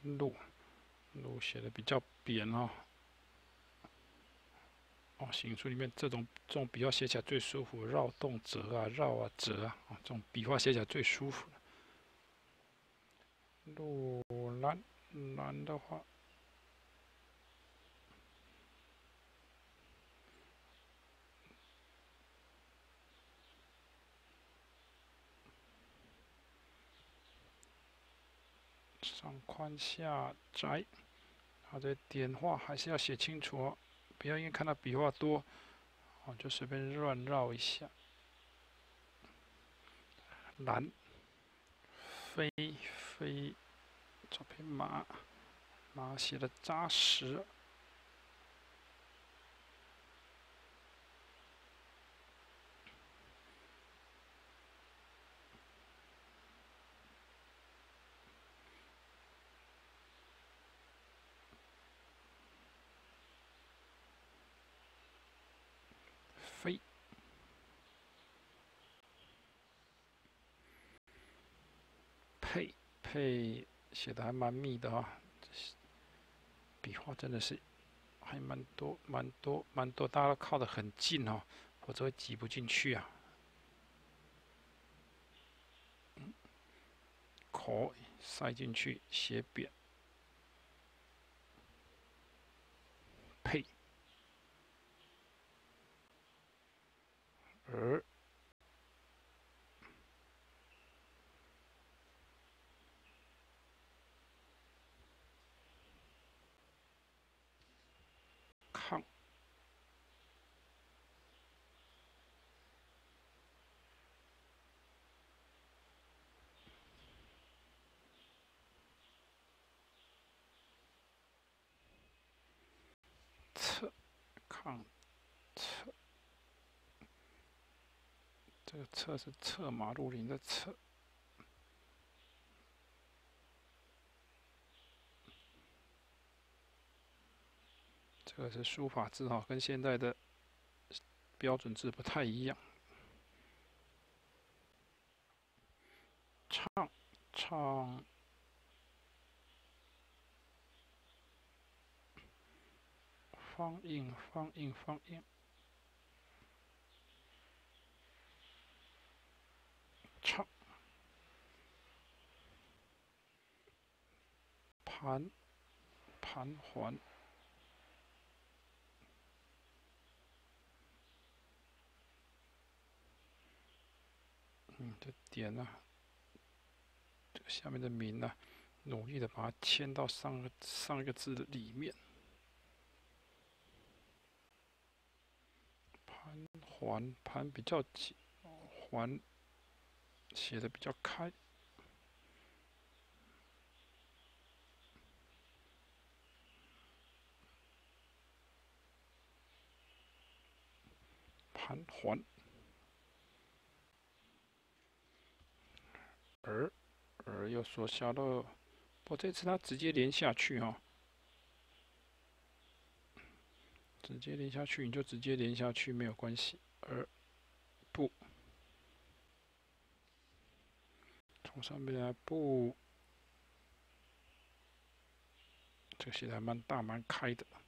路写的比较扁哦。哦，行书里面这种笔画写起来最舒服，绕动折啊，绕啊折啊，哦，这种笔画写起来最舒服。路蓝的话，上宽下窄，它的点画还是要写清楚哦，不要因为看到笔画多，哦就随便乱绕一下。蓝飞，这匹马写的扎实。飞配写的还蛮密的哈，笔画真的是还蛮多，大家都靠得很近哦，否则会挤不进去啊。口塞进去写扁，配儿抗侧抗侧，这个侧是侧马路林的侧。这个是书法字哈，跟现在的标准字不太一样。唱方印，唱盘桓，这点啊，这个下面的民啊，努力的把它嵌到上一个字的里面。盘比较紧，环写的比较开。盘桓儿又缩小了，不过这次它直接连下去哈、哦，直接连下去你就直接连下去没有关系。不，从上面来不，这个写的还蛮大蛮开的。